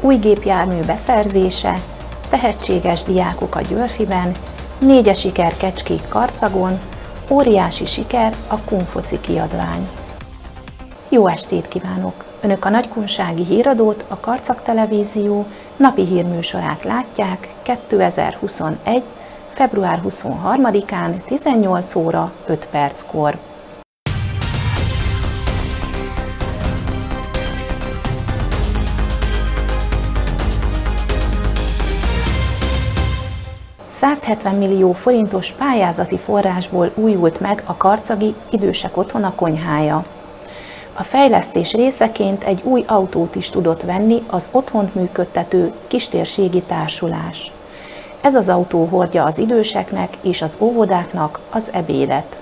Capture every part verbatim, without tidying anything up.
új gépjármű beszerzése, tehetséges diákok a Györfiben, négyes siker Kecskék Karcagon, óriási siker a Kunfoci kiadvány. Jó estét kívánok! Önök a nagykunsági híradót, a Karcag Televízió napi hírműsorát látják kétezer-huszonegy. február huszonharmadikán tizennyolc óra öt perckor. százhetven millió forintos pályázati forrásból újult meg a karcagi idősek otthona konyhája. A fejlesztés részeként egy új autót is tudott venni az otthont működtető kistérségi társulás. Ez az autó hordja az időseknek és az óvodáknak az ebédet.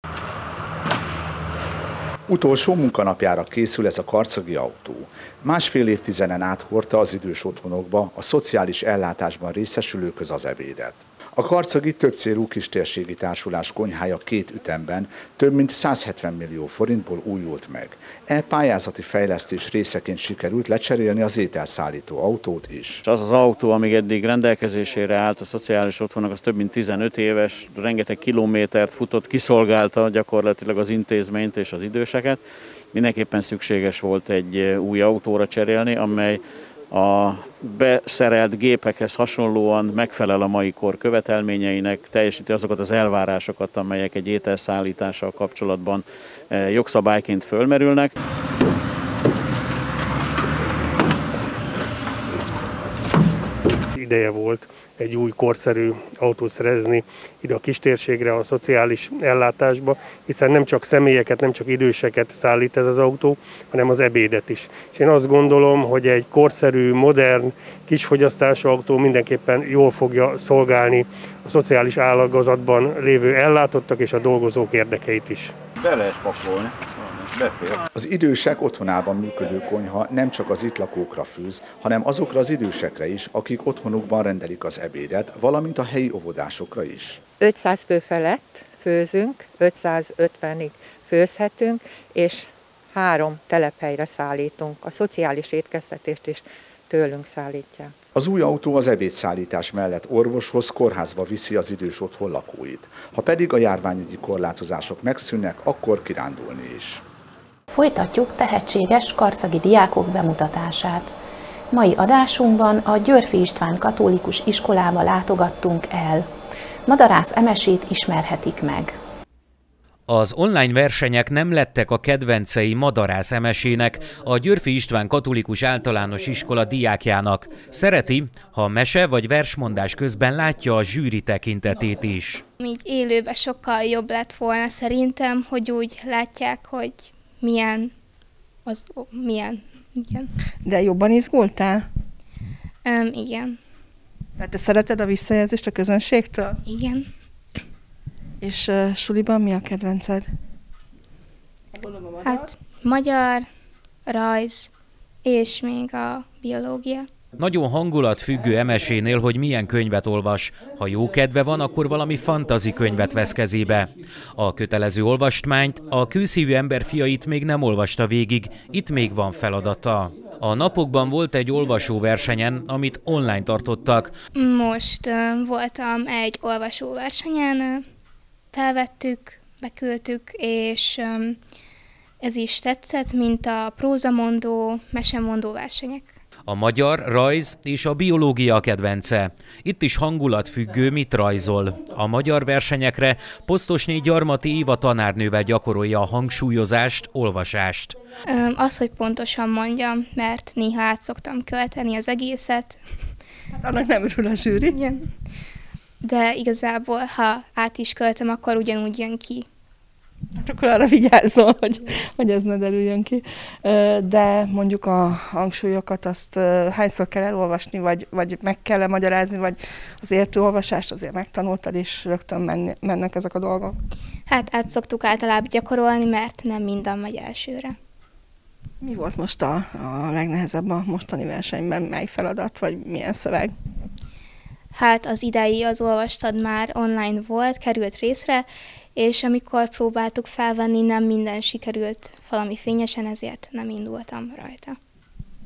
Utolsó munkanapjára készül ez a karcagi autó. Másfél évtizeden át hordta az idős otthonokba a szociális ellátásban részesülőkhöz az ebédet. A karcagi többcélú kistérségi társulás konyhája két ütemben több mint százhetven millió forintból újult meg. E pályázati fejlesztés részeként sikerült lecserélni az ételszállító autót is. Az az autó, amíg eddig rendelkezésére állt a szociális otthonnak, az több mint tizenöt éves, rengeteg kilométert futott, kiszolgálta gyakorlatilag az intézményt és az időseket. Mindenképpen szükséges volt egy új autóra cserélni, amely a beszerelt gépekhez hasonlóan megfelel a mai kor követelményeinek, teljesíti azokat az elvárásokat, amelyek egy ételszállítással kapcsolatban jogszabályként fölmerülnek. Ideje volt egy új korszerű autót szerezni ide a kistérségre, a szociális ellátásba, hiszen nem csak személyeket, nem csak időseket szállít ez az autó, hanem az ebédet is. És én azt gondolom, hogy egy korszerű, modern, kisfogyasztású autó mindenképpen jól fogja szolgálni a szociális ágazatban lévő ellátottak és a dolgozók érdekeit is. Be lehet pakolni. Az idősek otthonában működő konyha nem csak az itt lakókra főz, hanem azokra az idősekre is, akik otthonukban rendelik az ebédet, valamint a helyi óvodásokra is. ötszáz fő felett főzünk, ötszázötvenig főzhetünk, és három telephelyre szállítunk. A szociális étkeztetést is tőlünk szállítják. Az új autó az ebédszállítás mellett orvoshoz, kórházba viszi az idős otthon lakóit. Ha pedig a járványügyi korlátozások megszűnnek, akkor kirándulni is. Folytatjuk tehetséges karcagi diákok bemutatását. Mai adásunkban a Györfi István Katolikus Iskolába látogattunk el. Madarász Emesét ismerhetik meg. Az online versenyek nem lettek a kedvencei Madarász Emesének, a Györfi István Katolikus Általános Iskola diákjának. Szereti, ha mese vagy versmondás közben látja a zsűri tekintetét is. Így élőben sokkal jobb lett volna szerintem, hogy úgy látják, hogy milyen, az milyen, igen. De jobban izgultál? Um, igen. Tehát te szereted a visszajelzést a közönségtől? Igen. És uh, suliban mi a kedvenced? Hát magyar, rajz és még a biológia. Nagyon hangulatfüggő Emesénél, hogy milyen könyvet olvas. Ha jó kedve van, akkor valami fantazi könyvet vesz kezébe. A kötelező olvastmányt, a kőszívű ember fiait még nem olvasta végig, itt még van feladata. A napokban volt egy olvasóversenyen, amit online tartottak. Most uh, voltam egy olvasóversenyen, felvettük, beküldtük, és um, ez is tetszett, mint a prózamondó, mesemondó versenyek. A magyar, rajz és a biológia kedvence. Itt is hangulatfüggő, mit rajzol. A magyar versenyekre Posztosné Gyarmati Éva tanárnővel gyakorolja a hangsúlyozást, olvasást. Az, hogy pontosan mondjam, mert néha át szoktam költeni az egészet. Hát annak nem örül a zsűri. Igen. De igazából, ha át is költem, akkor ugyanúgy jön ki. Hát akkor arra vigyázzol, hogy, hogy ez ne derüljön ki. De mondjuk a hangsúlyokat azt hányszor kell elolvasni, vagy, vagy meg kell -e magyarázni, vagy az értőolvasást azért megtanultad, és rögtön menni, mennek ezek a dolgok? Hát át szoktuk általában gyakorolni, mert nem minden megy elsőre. Mi volt most a, a legnehezebb a mostani versenyben? Mely feladat, vagy milyen szöveg? Hát az idei az olvastad már online volt, került részre, és amikor próbáltuk felvenni, nem minden sikerült valami fényesen, ezért nem indultam rajta.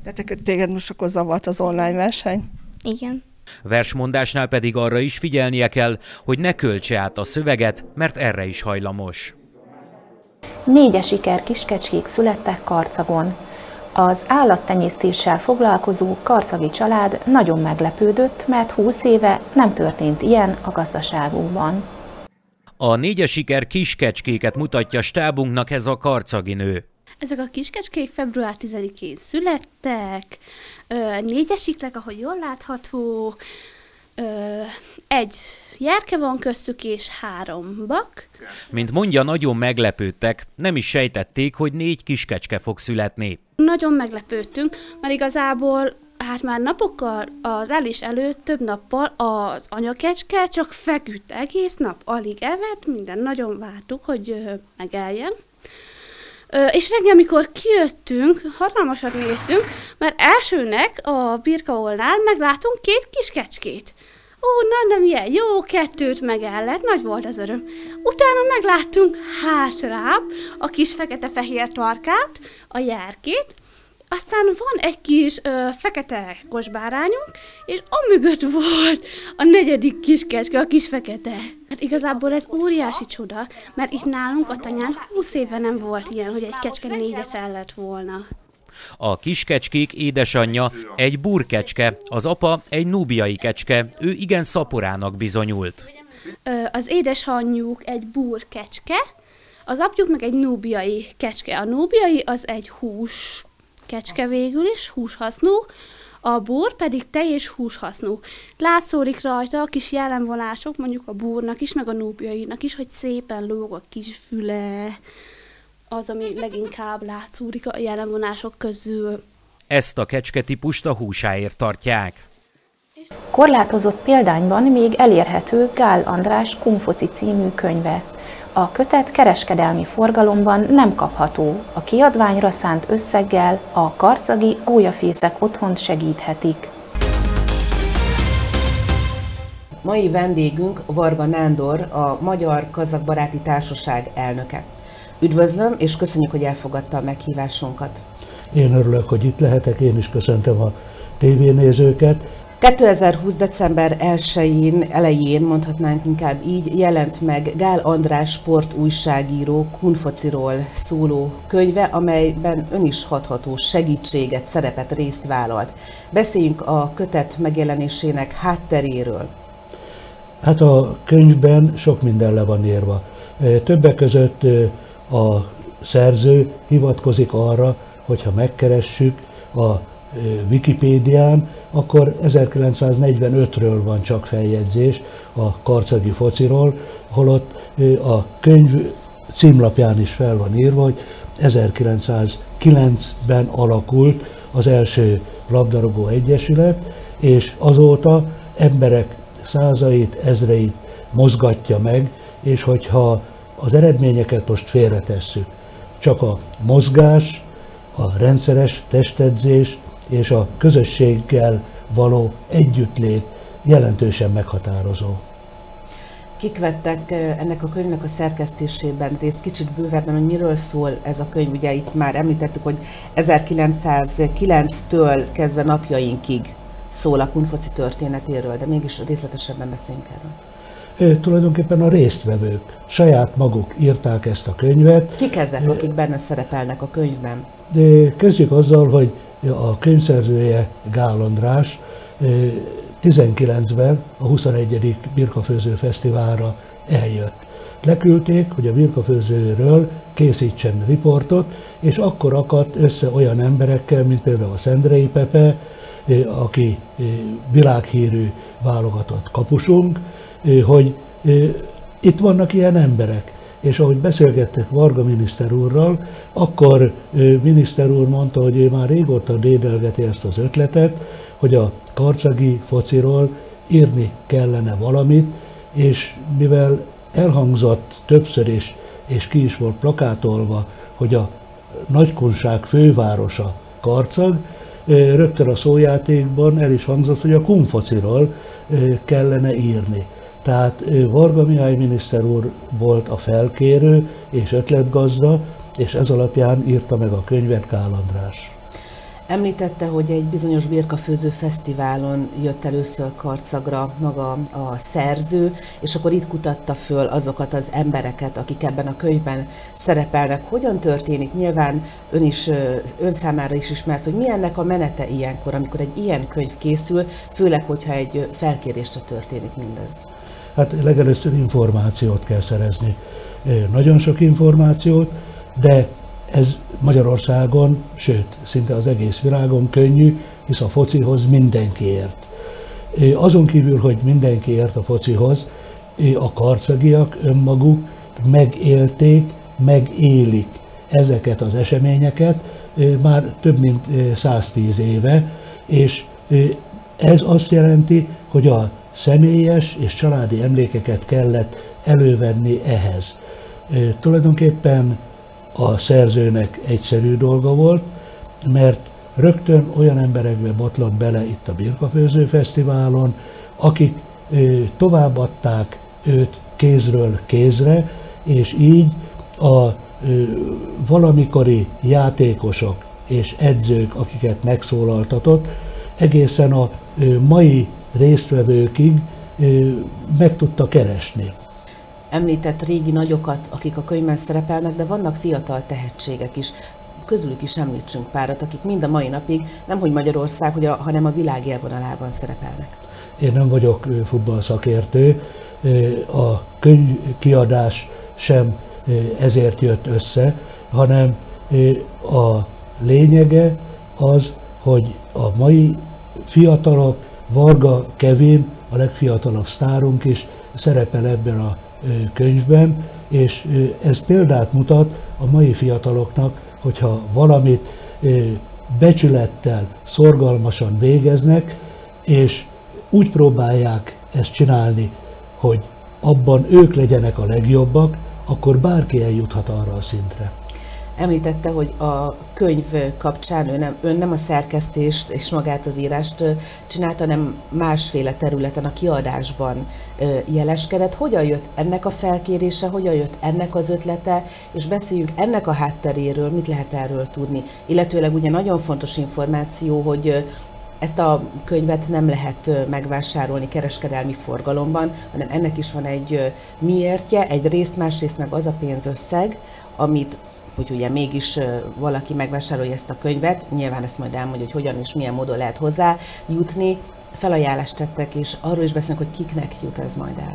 Tehát téged most akkor zavart az online verseny? Igen. Versmondásnál pedig arra is figyelnie kell, hogy ne költse át a szöveget, mert erre is hajlamos. Négyes siker kiskecskék születtek Karcagon. Az állattenyésztéssel foglalkozó karcagi család nagyon meglepődött, mert húsz éve nem történt ilyen a gazdaságukban. A négyes siker kiskecskéket mutatja stábunknak ez a karcagi nő. Ezek a kiskecskék február tizedikén születtek, négyesiklek, ahogy jól látható, egy gyerke van köztük és három bak. Mint mondja, nagyon meglepődtek, nem is sejtették, hogy négy kiskecske fog születni. Nagyon meglepődtünk, mert igazából hát már napokkal az elés előtt több nappal az anyakecske csak feküdt egész nap, alig evett, minden nagyon vártuk, hogy megeljen. És reggel, amikor kijöttünk, hatalmasat néztünk, mert elsőnek a birkaolnál meglátunk két kiskecskét. Ó, na, nem ilyen jó, kettőt megellett, nagy volt az öröm. Utána megláttunk hátrább a kis fekete-fehér tarkát, a járkét, aztán van egy kis ö, fekete kosbárányunk, és amögött volt a negyedik kiskecske, a kis fekete. Hát igazából ez óriási csoda, mert itt nálunk a tanyán húsz éve nem volt ilyen, hogy egy kecske négyet ellett volna. A kiskecskék édesanyja egy burkecske, az apa egy núbiai kecske, ő igen szaporának bizonyult. Ö, az édesanyjuk egy burkecske, az apjuk meg egy núbiai kecske. A núbiai az egy hús kecske végül is, húshasznú, a búr pedig tej és húshasznú. Látszódik rajta a kis jellemvonások, mondjuk a búrnak is, meg a núbiainak is, hogy szépen lóg a kis füle, az, ami leginkább látszódik a jellemvonások közül. Ezt a kecsketípust a húsáért tartják. Korlátozott példányban még elérhető Gál András Kunfoci című könyve. A kötet kereskedelmi forgalomban nem kapható, a kiadványra szánt összeggel a karcagi gólyafészek otthont segíthetik. Mai vendégünk Varga Nándor, a Magyar Kazak Baráti Társaság elnöke. Üdvözlöm, és köszönjük, hogy elfogadta a meghívásunkat. Én örülök, hogy itt lehetek, én is köszöntöm a tévénézőket. kétezer-húsz. december elsején, elején, mondhatnánk inkább így, jelent meg Gál András sportújságíró Kunfociról szóló könyve, amelyben ön is hatható segítséget, szerepet, részt vállalt. Beszéljünk a kötet megjelenésének hátteréről. Hát a könyvben sok minden le van írva. Többek között a szerző hivatkozik arra, hogyha megkeressük a Wikipédián, akkor ezerkilencszáznegyvenötről van csak feljegyzés a karcagi fociról, holott a könyv címlapján is fel van írva, hogy ezerkilencszázkilencben alakult az első labdarúgó egyesület, és azóta emberek százait, ezreit mozgatja meg, és hogyha az eredményeket most félretesszük, csak a mozgás, a rendszeres testedzés és a közösséggel való együttlét jelentősen meghatározó. Kik vettek ennek a könyvnek a szerkesztésében részt? Kicsit bővebben, hogy miről szól ez a könyv? Ugye itt már említettük, hogy ezerkilencszázkilenctől kezdve napjainkig szól a Kunfoci történetéről, de mégis részletesebben beszéljünk erről. Ő, tulajdonképpen a résztvevők saját maguk írták ezt a könyvet. Kik ezek, akik benne szerepelnek a könyvben? De kezdjük azzal, hogy a könyvszerzője Gál András tizenkilencben a huszonegyedik Birkafőző Fesztiválra eljött. Leküldték, hogy a birkafőzőről készítsen riportot, és akkor akadt össze olyan emberekkel, mint például a Szendrei Pepe, aki világhírű válogatott kapusunk, hogy itt vannak ilyen emberek. És ahogy beszélgettek Varga miniszter úrral, akkor miniszter úr mondta, hogy ő már régóta dédelgeti ezt az ötletet, hogy a karcagi fociról írni kellene valamit, és mivel elhangzott többször is, és ki is volt plakátolva, hogy a nagykunság fővárosa Karcag, rögtön a szójátékban el is hangzott, hogy a Kunfociról kellene írni. Tehát Varga Mihály miniszter úr volt a felkérő és ötletgazda, és ez alapján írta meg a könyvet Gál András. Említette, hogy egy bizonyos birkafőző fesztiválon jött először Karcagra maga a szerző, és akkor itt kutatta föl azokat az embereket, akik ebben a könyvben szerepelnek. Hogyan történik? Nyilván ön is, ön számára is ismert, hogy mi ennek a menete ilyenkor, amikor egy ilyen könyv készül, főleg, hogyha egy felkérésre történik mindez. Hát legelőször információt kell szerezni. Nagyon sok információt, de ez Magyarországon, sőt, szinte az egész világon könnyű, hisz a focihoz mindenki ért. Azon kívül, hogy mindenki ért a focihoz, a karcagiak önmaguk megélték, megélik ezeket az eseményeket már több mint száztíz éve, és ez azt jelenti, hogy a személyes és családi emlékeket kellett elővenni ehhez. Tulajdonképpen a szerzőnek egyszerű dolga volt, mert rögtön olyan emberekbe botlott bele itt a Birkafőző Fesztiválon, akik továbbadták őt kézről kézre, és így a valamikori játékosok és edzők, akiket megszólaltatott, egészen a mai résztvevőkig meg tudta keresni. Említett régi nagyokat, akik a könyvben szerepelnek, de vannak fiatal tehetségek is. Közülük is említsünk párat, akik mind a mai napig nemhogy Magyarország, hanem a világ élvonalában szerepelnek. Én nem vagyok futballszakértő, a könyvkiadás sem ezért jött össze, hanem a lényege az, hogy a mai fiatalok, Varga Kevin, a legfiatalabb sztárunk is szerepel ebben a könyvben, és ez példát mutat a mai fiataloknak, hogyha valamit becsülettel, szorgalmasan végeznek, és úgy próbálják ezt csinálni, hogy abban ők legyenek a legjobbak, akkor bárki eljuthat arra a szintre. Említette, hogy a könyv kapcsán ön nem, ön nem a szerkesztést és magát az írást csinálta, hanem másféle területen, a kiadásban jeleskedett. Hogyan jött ennek a felkérése, hogyan jött ennek az ötlete, és beszéljünk ennek a hátteréről, mit lehet erről tudni. Illetőleg ugye nagyon fontos információ, hogy ezt a könyvet nem lehet megvásárolni kereskedelmi forgalomban, hanem ennek is van egy miértje, egy részt, másrészt meg az a pénzösszeg, amit hogy ugye mégis valaki megvásárolja ezt a könyvet, nyilván ezt majd elmondja, hogy hogyan és milyen módon lehet hozzá jutni. Felajánlást tettek, és arról is beszélnek, hogy kiknek jut ez majd el.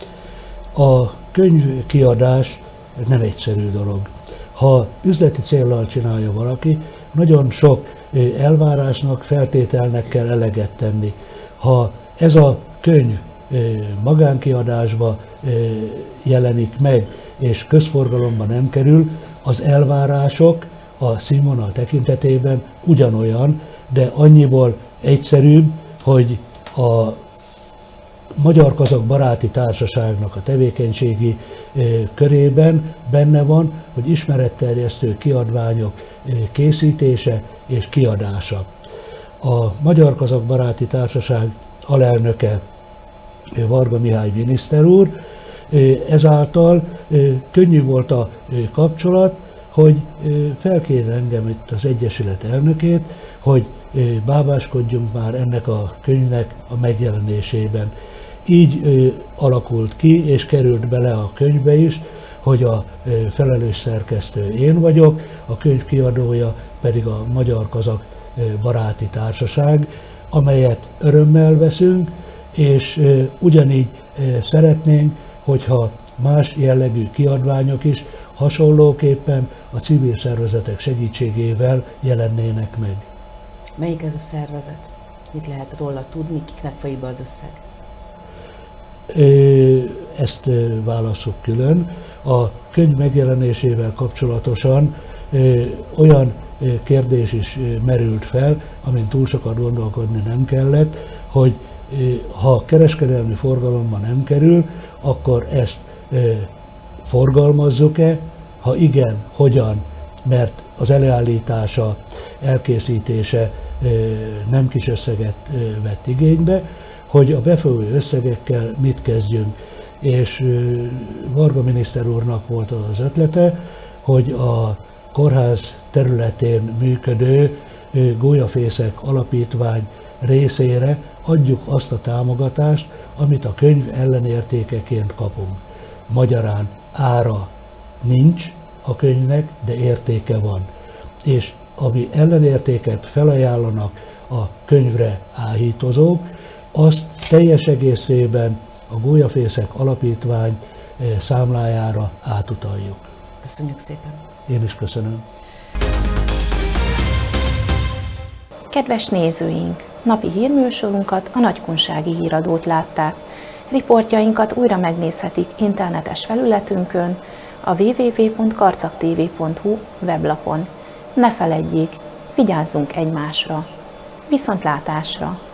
A könyvkiadás nem egyszerű dolog. Ha üzleti céllal csinálja valaki, nagyon sok elvárásnak, feltételnek kell eleget tenni. Ha ez a könyv magánkiadásba jelenik meg, és közforgalomba nem kerül, az elvárások a színvonal tekintetében ugyanolyan, de annyiból egyszerűbb, hogy a Magyar-Kazak Baráti Társaságnak a tevékenységi körében benne van, hogy ismeretterjesztő kiadványok készítése és kiadása. A Magyar-Kazak Baráti Társaság alelnöke Varga Mihály miniszter úr, ezáltal könnyű volt a kapcsolat, hogy felkérte engem itt az Egyesület elnökét, hogy bábáskodjunk már ennek a könyvnek a megjelenésében. Így alakult ki, és került bele a könyvbe is, hogy a felelős szerkesztő én vagyok, a könyv kiadója pedig a Magyar-Kazak Baráti Társaság, amelyet örömmel veszünk, és ugyanígy szeretnénk, hogyha más jellegű kiadványok is hasonlóképpen a civil szervezetek segítségével jelennének meg. Melyik ez a szervezet? Mit lehet róla tudni, kiknek folyik be az összeg? Ezt válasszuk külön. A könyv megjelenésével kapcsolatosan olyan kérdés is merült fel, amin túl sokat gondolkodni nem kellett, hogy ha kereskedelmi forgalomban nem kerül, akkor ezt forgalmazzuk-e, ha igen, hogyan, mert az előállítása, elkészítése nem kis összeget vett igénybe, hogy a befolyó összegekkel mit kezdjünk. És Varga miniszter úrnak volt az ötlete, hogy a kórház területén működő Gólyafészek Alapítvány részére adjuk azt a támogatást, amit a könyv ellenértékeként kapunk. Magyarán ára nincs a könyvnek, de értéke van. És ami ellenértéket felajánlanak a könyvre áhítozók, azt teljes egészében a Gólyafészek Alapítvány számlájára átutaljuk. Köszönjük szépen! Én is köszönöm! Kedves nézőink! Napi hírműsorunkat, a Nagykunsági Híradót látták. Riportjainkat újra megnézhetik internetes felületünkön, a double-u double-u double-u pont karcag t v pont hu weblapon. Ne feledjék, vigyázzunk egymásra! Viszontlátásra!